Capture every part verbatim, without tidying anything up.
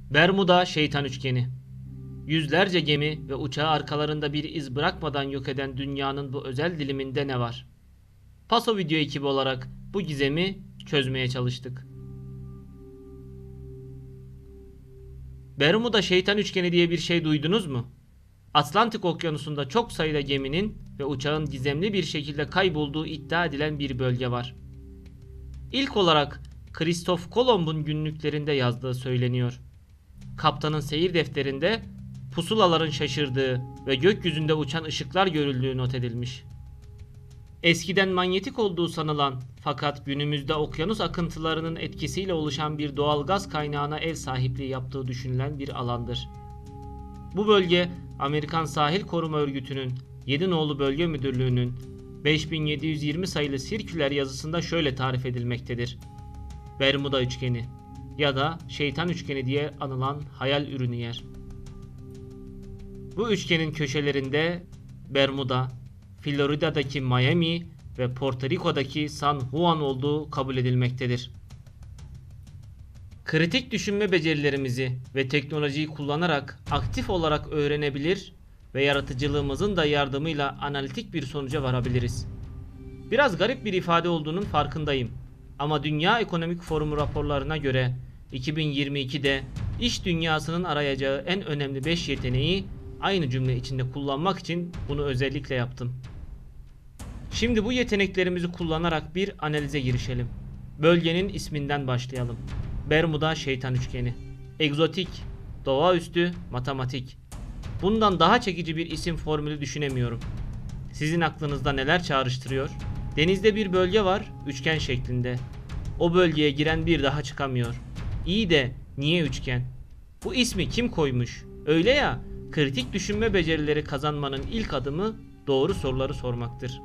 Bermuda Şeytan Üçgeni. Yüzlerce gemi ve uçağı arkalarında bir iz bırakmadan yok eden dünyanın bu özel diliminde ne var? Paso Video ekibi olarak bu gizemi çözmeye çalıştık. Bermuda Şeytan Üçgeni diye bir şey duydunuz mu? Atlantik Okyanusu'nda çok sayıda geminin ve uçağın gizemli bir şekilde kaybolduğu iddia edilen bir bölge var. İlk olarak Kristof Kolomb'un günlüklerinde yazdığı söyleniyor. Kaptanın seyir defterinde pusulaların şaşırdığı ve gökyüzünde uçan ışıklar görüldüğü not edilmiş. Eskiden manyetik olduğu sanılan fakat günümüzde okyanus akıntılarının etkisiyle oluşan bir doğal gaz kaynağına ev sahipliği yaptığı düşünülen bir alandır. Bu bölge Amerikan Sahil Koruma Örgütü'nün yedi Nolu Bölge Müdürlüğü'nün beş bin yedi yüz yirmi sayılı sirküler yazısında şöyle tarif edilmektedir. Bermuda Üçgeni ya da Şeytan Üçgeni diye anılan hayal ürünü yer. Bu üçgenin köşelerinde Bermuda, Florida'daki Miami ve Porto Rico'daki San Juan olduğu kabul edilmektedir. Kritik düşünme becerilerimizi ve teknolojiyi kullanarak aktif olarak öğrenebilir ve yaratıcılığımızın da yardımıyla analitik bir sonuca varabiliriz. Biraz garip bir ifade olduğunun farkındayım. Ama Dünya Ekonomik Forumu raporlarına göre iki bin yirmi ikide iş dünyasının arayacağı en önemli beş yeteneği aynı cümle içinde kullanmak için bunu özellikle yaptım. Şimdi bu yeteneklerimizi kullanarak bir analize girişelim. Bölgenin isminden başlayalım. Bermuda Şeytan Üçgeni. Egzotik, doğaüstü, matematik. Bundan daha çekici bir isim formülü düşünemiyorum. Sizin aklınızda neler çağrıştırıyor? Denizde bir bölge var, üçgen şeklinde. O bölgeye giren bir daha çıkamıyor. İyi de niye üçgen? Bu ismi kim koymuş? Öyle ya, kritik düşünme becerileri kazanmanın ilk adımı doğru soruları sormaktır.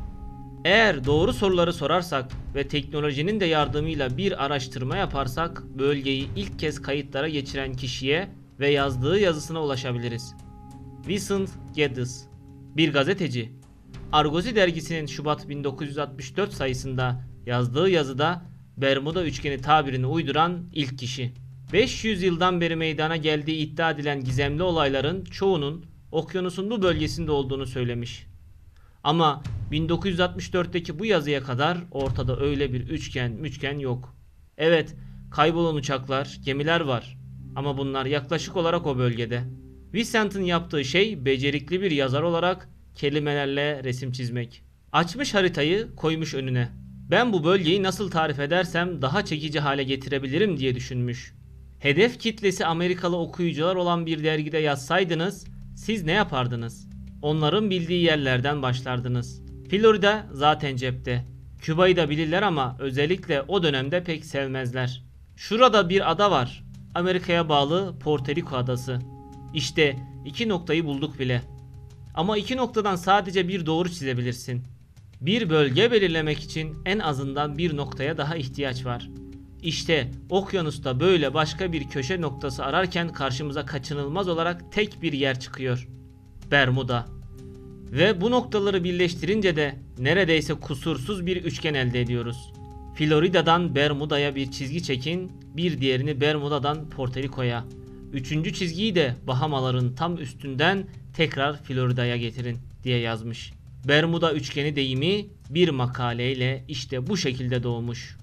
Eğer doğru soruları sorarsak ve teknolojinin de yardımıyla bir araştırma yaparsak bölgeyi ilk kez kayıtlara geçiren kişiye ve yazdığı yazısına ulaşabiliriz. Vincent Geddes, bir gazeteci. Argosy dergisinin Şubat bin dokuz yüz altmış dört sayısında yazdığı yazıda Bermuda Üçgeni tabirini uyduran ilk kişi. beş yüz yıldan beri meydana geldiği iddia edilen gizemli olayların çoğunun okyanusun bu bölgesinde olduğunu söylemiş. Ama bin dokuz yüz altmış dörtteki bu yazıya kadar ortada öyle bir üçgen müçgen yok. Evet, kaybolan uçaklar, gemiler var ama bunlar yaklaşık olarak o bölgede. Vincent'ın yaptığı şey becerikli bir yazar olarak kelimelerle resim çizmek. Açmış haritayı, koymuş önüne. Ben bu bölgeyi nasıl tarif edersem daha çekici hale getirebilirim diye düşünmüş. Hedef kitlesi Amerikalı okuyucular olan bir dergide yazsaydınız siz ne yapardınız? Onların bildiği yerlerden başlardınız. Florida zaten cepte. Küba'yı da bilirler ama özellikle o dönemde pek sevmezler. Şurada bir ada var. Amerika'ya bağlı Porto Rico adası. İşte iki noktayı bulduk bile. Ama iki noktadan sadece bir doğru çizebilirsin. Bir bölge belirlemek için en azından bir noktaya daha ihtiyaç var. İşte okyanusta böyle başka bir köşe noktası ararken karşımıza kaçınılmaz olarak tek bir yer çıkıyor. Bermuda. Ve bu noktaları birleştirince de neredeyse kusursuz bir üçgen elde ediyoruz. Florida'dan Bermuda'ya bir çizgi çekin, bir diğerini Bermuda'dan Porto Rico'ya. Üçüncü çizgiyi de Bahamaların tam üstünden tekrar Florida'ya getirin diye yazmış. Bermuda üçgeni deyimi bir makaleyle işte bu şekilde doğmuş.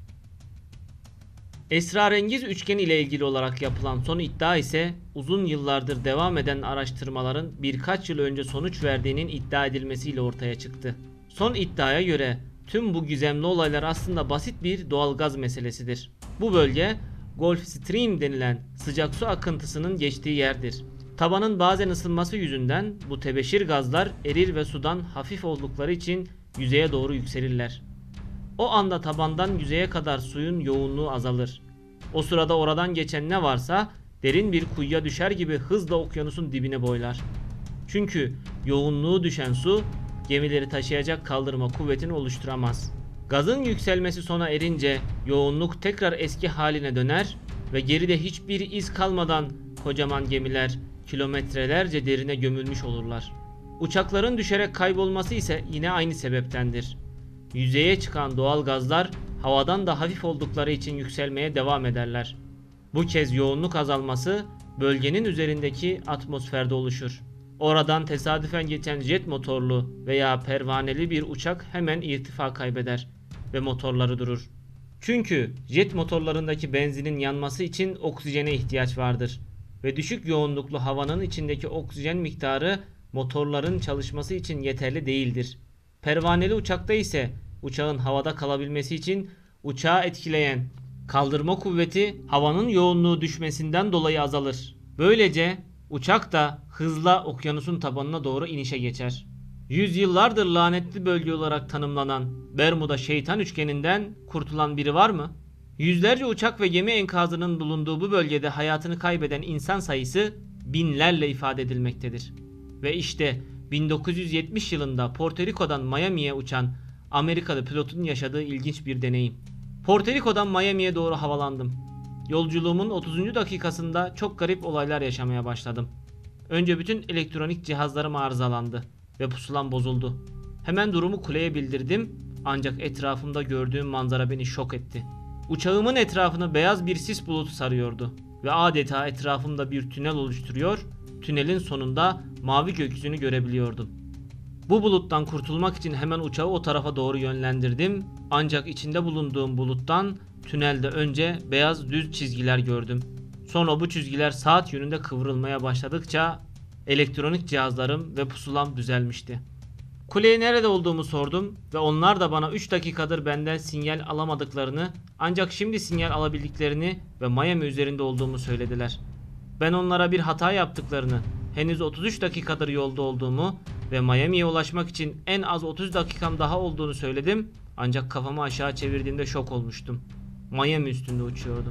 Esrarengiz üçgen ile ilgili olarak yapılan son iddia ise uzun yıllardır devam eden araştırmaların birkaç yıl önce sonuç verdiğinin iddia edilmesiyle ortaya çıktı. Son iddiaya göre tüm bu gizemli olaylar aslında basit bir doğalgaz meselesidir. Bu bölge Gulf Stream denilen sıcak su akıntısının geçtiği yerdir. Tabanın bazen ısınması yüzünden bu tebeşir gazlar erir ve sudan hafif oldukları için yüzeye doğru yükselirler. O anda tabandan yüzeye kadar suyun yoğunluğu azalır. O sırada oradan geçen ne varsa derin bir kuyuya düşer gibi hızla okyanusun dibine boylar. Çünkü yoğunluğu düşen su gemileri taşıyacak kaldırma kuvvetini oluşturamaz. Gazın yükselmesi sona erince yoğunluk tekrar eski haline döner ve geride hiçbir iz kalmadan kocaman gemiler kilometrelerce derine gömülmüş olurlar. Uçakların düşerek kaybolması ise yine aynı sebeptendir. Yüzeye çıkan doğal gazlar havadan da hafif oldukları için yükselmeye devam ederler. Bu kez yoğunluk azalması bölgenin üzerindeki atmosferde oluşur. Oradan tesadüfen geçen jet motorlu veya pervaneli bir uçak hemen irtifa kaybeder ve motorları durur. Çünkü jet motorlarındaki benzinin yanması için oksijene ihtiyaç vardır ve düşük yoğunluklu havanın içindeki oksijen miktarı motorların çalışması için yeterli değildir. Pervaneli uçakta ise uçağın havada kalabilmesi için uçağı etkileyen kaldırma kuvveti havanın yoğunluğu düşmesinden dolayı azalır. Böylece uçak da hızla okyanusun tabanına doğru inişe geçer. Yüzyıllardır lanetli bölge olarak tanımlanan Bermuda Şeytan Üçgeni'nden kurtulan biri var mı? Yüzlerce uçak ve gemi enkazının bulunduğu bu bölgede hayatını kaybeden insan sayısı binlerle ifade edilmektedir. Ve işte bin dokuz yüz yetmiş yılında Porto Rico'dan Miami'ye uçan Amerikalı pilotun yaşadığı ilginç bir deneyim. Porto Rico'dan Miami'ye doğru havalandım. Yolculuğumun otuzuncu dakikasında çok garip olaylar yaşamaya başladım. Önce bütün elektronik cihazlarım arızalandı ve pusulam bozuldu. Hemen durumu kuleye bildirdim ancak etrafımda gördüğüm manzara beni şok etti. Uçağımın etrafını beyaz bir sis bulutu sarıyordu ve adeta etrafımda bir tünel oluşturuyor, tünelin sonunda mavi gökyüzünü görebiliyordum. Bu buluttan kurtulmak için hemen uçağı o tarafa doğru yönlendirdim ancak içinde bulunduğum buluttan tünelde önce beyaz düz çizgiler gördüm. Sonra bu çizgiler saat yönünde kıvrılmaya başladıkça elektronik cihazlarım ve pusulam düzelmişti. Kuleye nerede olduğumu sordum ve onlar da bana üç dakikadır benden sinyal alamadıklarını ancak şimdi sinyal alabildiklerini ve Miami üzerinde olduğumu söylediler. Ben onlara bir hata yaptıklarını, henüz otuz üç dakikadır yolda olduğumu ve Miami'ye ulaşmak için en az otuz dakikam daha olduğunu söyledim ancak kafamı aşağı çevirdiğimde şok olmuştum. Miami üstünde uçuyordum.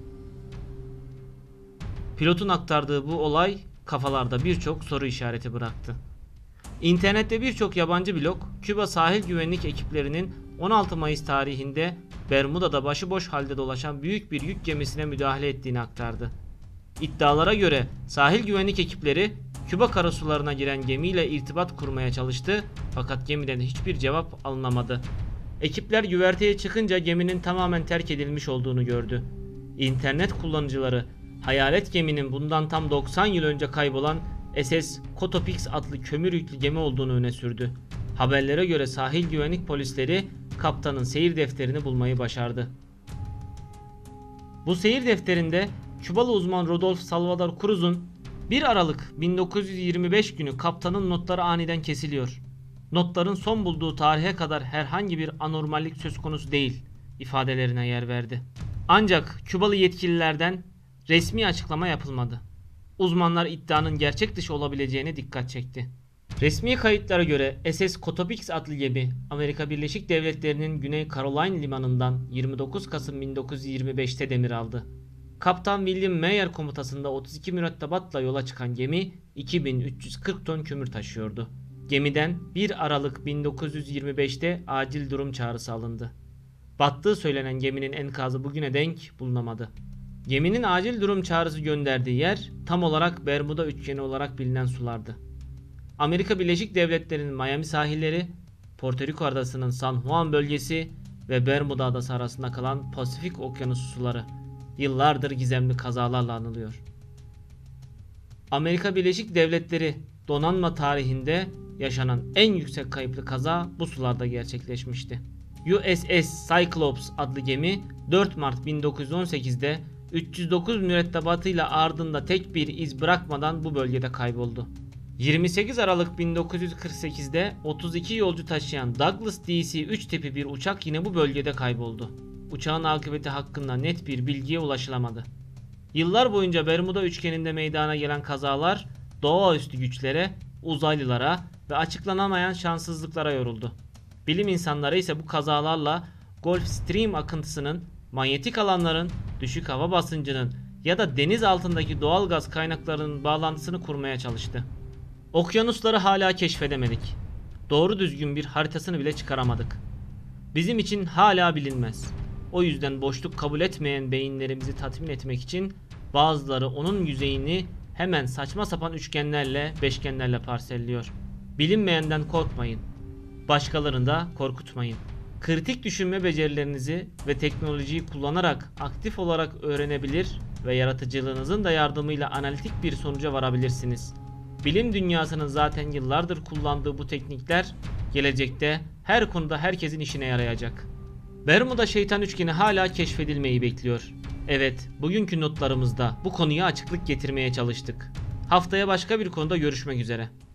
Pilotun aktardığı bu olay kafalarda birçok soru işareti bıraktı. İnternette birçok yabancı blog, Küba sahil güvenlik ekiplerinin on altı Mayıs tarihinde Bermuda'da başıboş halde dolaşan büyük bir yük gemisine müdahale ettiğini aktardı. İddialara göre sahil güvenlik ekipleri Küba karasularına giren gemiyle irtibat kurmaya çalıştı fakat gemiden hiçbir cevap alınamadı. Ekipler güverteye çıkınca geminin tamamen terk edilmiş olduğunu gördü. İnternet kullanıcıları hayalet geminin bundan tam doksan yıl önce kaybolan S S Kotopix adlı kömür yüklü gemi olduğunu öne sürdü. Haberlere göre sahil güvenlik polisleri kaptanın seyir defterini bulmayı başardı. Bu seyir defterinde Kübalı uzman Rodolfo Salvador Cruz'un bir Aralık bin dokuz yüz yirmi beş günü kaptanın notları aniden kesiliyor. Notların son bulduğu tarihe kadar herhangi bir anormallik söz konusu değil ifadelerine yer verdi. Ancak Kübalı yetkililerden resmi açıklama yapılmadı. Uzmanlar iddianın gerçek dışı olabileceğine dikkat çekti. Resmi kayıtlara göre S S Kotopix adlı gemi Amerika Birleşik Devletleri'nin Güney Caroline limanından yirmi dokuz Kasım bin dokuz yüz yirmi beş'te demir aldı. Kaptan William Meyer komutasında otuz iki mürettebatla yola çıkan gemi iki bin üç yüz kırk ton kömür taşıyordu. Gemiden bir Aralık bin dokuz yüz yirmi beş'te acil durum çağrısı alındı. Battığı söylenen geminin enkazı bugüne denk bulunamadı. Geminin acil durum çağrısı gönderdiği yer tam olarak Bermuda Üçgeni olarak bilinen sulardı. Amerika Birleşik Devletleri'nin Miami sahilleri, Porto Rico adasının San Juan bölgesi ve Bermuda adası arasında kalan Pasifik Okyanusu suları yıllardır gizemli kazalarla anılıyor. Amerika Birleşik Devletleri donanma tarihinde yaşanan en yüksek kayıplı kaza bu sularda gerçekleşmişti. U S S Cyclops adlı gemi dört Mart bin dokuz yüz on sekiz'de üç yüz dokuz mürettebatıyla ardında tek bir iz bırakmadan bu bölgede kayboldu. yirmi sekiz Aralık bin dokuz yüz kırk sekiz'de otuz iki yolcu taşıyan Douglas D C üç tipi bir uçak yine bu bölgede kayboldu. Uçağın akıbeti hakkında net bir bilgiye ulaşılamadı. Yıllar boyunca Bermuda üçgeninde meydana gelen kazalar doğaüstü güçlere, uzaylılara ve açıklanamayan şanssızlıklara yoruldu. Bilim insanları ise bu kazalarla Gulf Stream akıntısının, manyetik alanların, düşük hava basıncının ya da deniz altındaki doğal gaz kaynaklarının bağlantısını kurmaya çalıştı. Okyanusları hala keşfedemedik. Doğru düzgün bir haritasını bile çıkaramadık. Bizim için hala bilinmez. O yüzden boşluk kabul etmeyen beyinlerimizi tatmin etmek için bazıları onun yüzeyini hemen saçma sapan üçgenlerle, beşgenlerle parselliyor. Bilinmeyenden korkmayın. Başkalarını da korkutmayın. Kritik düşünme becerilerinizi ve teknolojiyi kullanarak aktif olarak öğrenebilir ve yaratıcılığınızın da yardımıyla analitik bir sonuca varabilirsiniz. Bilim dünyasının zaten yıllardır kullandığı bu teknikler gelecekte her konuda herkesin işine yarayacak. Bermuda şeytan üçgeni hala keşfedilmeyi bekliyor. Evet, bugünkü notlarımızda bu konuya açıklık getirmeye çalıştık. Haftaya başka bir konuda görüşmek üzere.